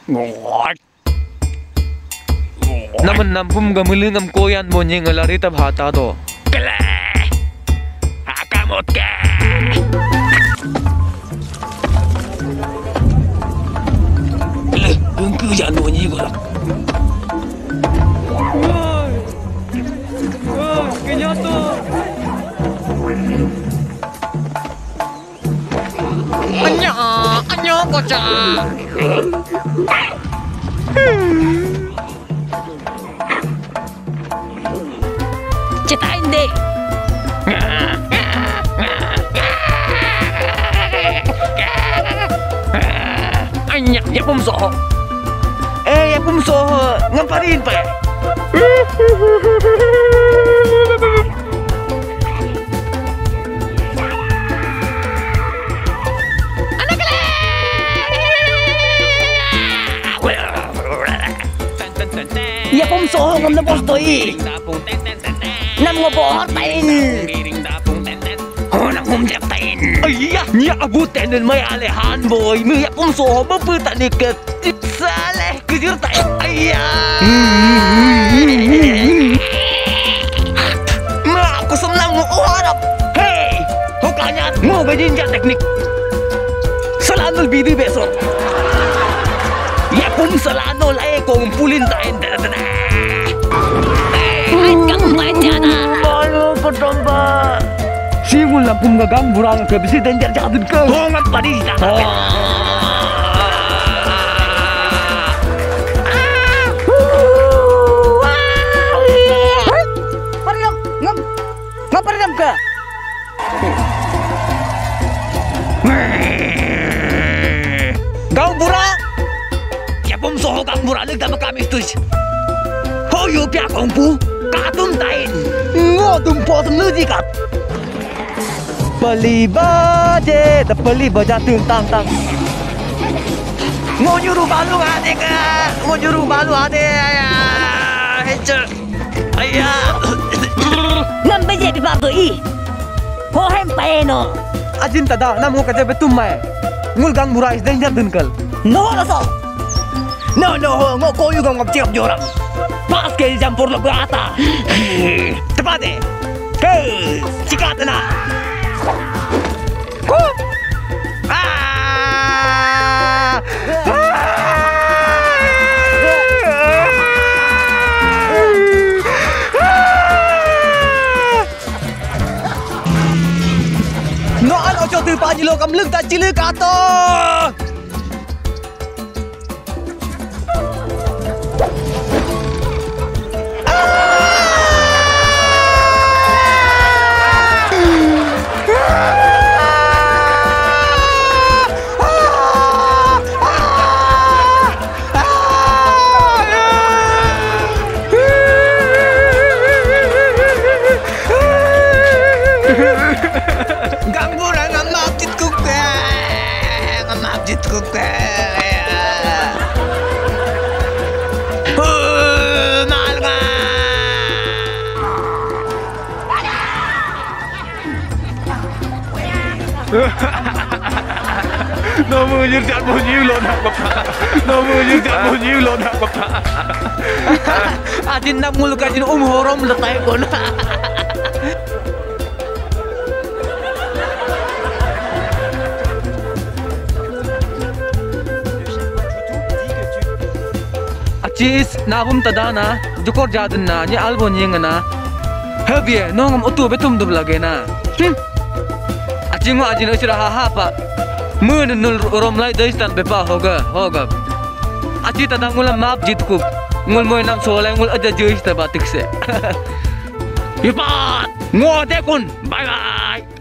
Naman nampum gamulin ng koyan mo niya nga larita bhata do. Kala! Hakamot ka! Ang kuyan mo niya ko lang. Kanya to. Anyo ko siya! Cita hindi! Anya, yapum soho! Yapum soho, ngamparin pa. Yapum soho ngam na posto Nam ngo bohotain! Honang humjaktain! Ayah, niya abutin ng may alehan boy. May yapum soho, maputa ni ket. Saleh, kejur tayo. Ayah! Aku senang mau harap. Hei, hukanya mau bejinja teknik. Selanul bidi besok. Yapum selano lae kong pulin tain. Malu pedomba. Simul lampung gagang burang ke bisi dan jadun ke. Hongat padi Ngapain ka? Gang burang. Yapum soho gang burang leg dama kami tuj. Hoyo pia kongpu. Katum tain. Ngodum potum nujikat. Peli baje, da peli baja tang tang. Ngonyuru balu ade ka. Ngonyuru balu ade ayah. Hecer. Ayah. Ngam beje bi bab doi. Ho hem paeno. Ajin tada namu kaje betum mai. Ngul gang burais danger dunkal. No lo so. No, ngo koyu gang ngap joram. Pas ke jampur lo berata. Tepat deh. Hei, cikatna. Noan ojo tu pajilo kam lưng ta chili kato. Gang burang ngamapjit kuke. Mahal ka. Namanya jangan mau nyilon bapak. Namanya jangan mau nyilon bapak. Adin nak mulu kajin horom letai kon. Acis nabum tadana jukor jadun na ni albon yengana. Habie nongam utu betum dub lage na. Acingwa ajin usira ha pa. Mun nul rom lai daistan bepa hoga. Aci tadang ngulam map jitku. Ngul moy nam solai ngul aja juis ta batik se. Yupat ngode kun bye bye.